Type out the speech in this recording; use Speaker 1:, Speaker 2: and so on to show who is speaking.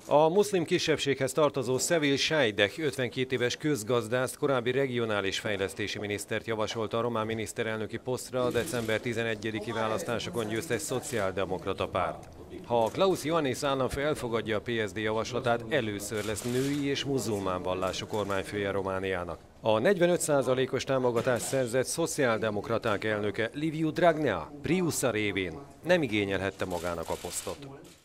Speaker 1: A muszlim kisebbséghez tartozó Sevil Saideh 52 éves közgazdászt, korábbi regionális fejlesztési minisztert javasolta a román miniszterelnöki posztra a december 11-i választásokon győztes szociáldemokrata párt. Ha Klaus Iohannis államfő elfogadja a PSD javaslatát, először lesz női és muzulmán vallású kormányfője Romániának. A 45%-os támogatást szerzett szociáldemokraták elnöke Liviu Dragnea Priusza révén nem igényelhette magának a posztot.